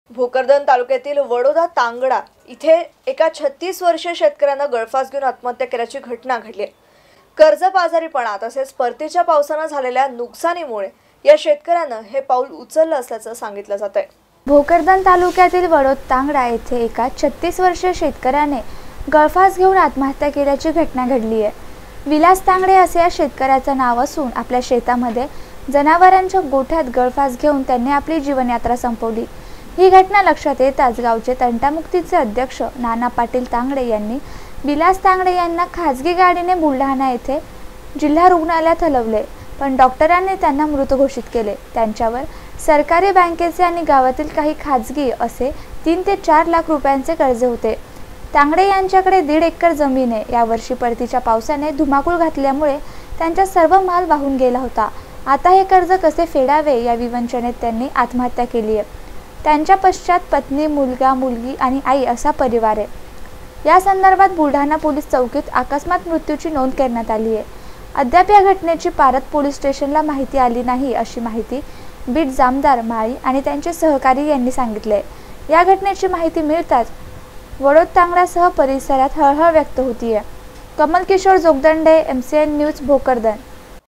भोकरदन तालुक्यातील वडोदा तांगडा इथे एका 36 वर्षीय शेतकऱ्यानं गळफास घेऊन आत्महत्या केल्याची घटना घडली आहे। कर्जबाजारीपणा तसेच परतीच्या पावसाने झालेल्या नुकसानीमुळे या शेतकऱ्यानं हे पाऊल उचललं असल्याचं सांगितलं जातंय। भोकरदन तालुक्यातील वडोदा तांगडा येथे एका 36 वर्षीय शेतकऱ्याने गळफास घेऊन आत्महत्या केल्याची घटना घडली आहे। विलास तांगडे असे या शेतकऱ्याचं नाव असून आपल्या शेतामध्ये जनावरांच्या गोठ्यात गळफास घेऊन त्यांनी आपली जीवनयात्रा संपवली। ही घटना लक्षात येताच गावचे तंटामुक्तीचे अध्यक्ष नाना पाटील तांगडे यांनी विलास तांगडे यांना खासगी गाडीने बुलढाणा येथे जिल्हा रुग्णालयात हलवले, पण डॉक्टरांनी त्यांना मृत घोषित केले। त्यांच्यावर सरकारी बँकेचे आणि गावातील काही खासगी असे 3 ते 4 लाख रुपयांचे कर्ज होते। तांगडे यांच्याकडे 1.5 एकर जमीन आहे। यावर्षी परतीच्या पावसाने धुमाकूळ घातल्यामुळे त्यांचा सर्व माल वाहून गेला होता। आता हे कर्ज कसे फेडावे या विवंचनेत त्यांनी आत्महत्या केली आहे। त्यांच्या पश्चात पत्नी, मुलगा, मुलगी आणि आई असा परिवार आहे। या संदर्भात बुलढाणा पोलीस चौकीत अकस्मात मृत्यूची नोंद करण्यात आली आहे। अद्याप या घटनेची पारत पोलीस स्टेशनला माहिती आली नाही, अशी माहिती बीट जामदार माळी आणि त्यांचे सहकारी यांनी सांगितले। या घटनेची माहिती मिळताच वडोदा तांगडासह परिसरात हळहळ व्यक्त होतीये। Kamal Kishor Jogdande, MCN news, Bhokardan.